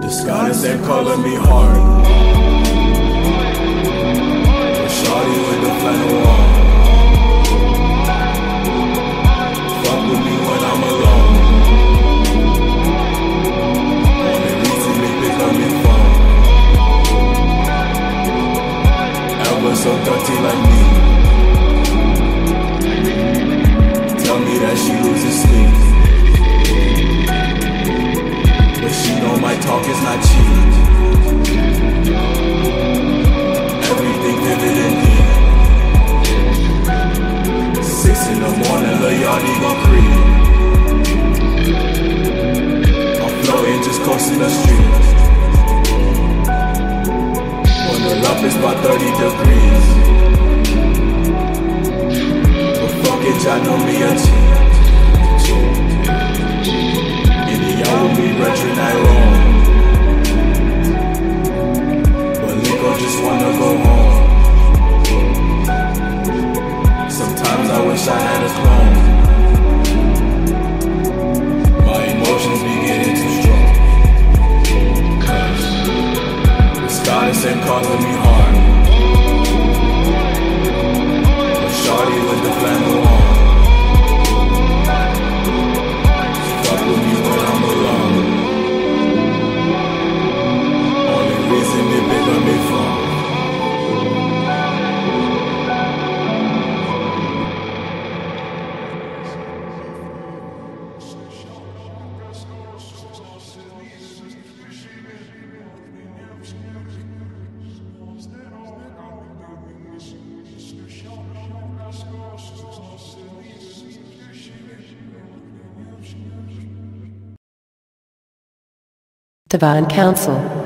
Disguise and calling me hard. But shawty with the flannel on. Fuck with me when I'm alone. Only reason they pick up your phone. Ever so dirty like me. Tell me that she loses sleep. But she know my talk is not cheap. Everything vivid and deep. 6 in the morning, Lil Yachty gon' creep. I'm floating, just coasting the street. When the love is about 30 degrees. But fuck it, y'all know me a cheat. Y'all will be retro night wrong. But Linco just wanna go home. Sometimes I wish I had a clone. My emotions be getting too strong. Cause the skies ain't calling me hard. But shawty with the flannel on. Fuck with me when I'm alone. Only reason they pick up me phone. Divine Counsel.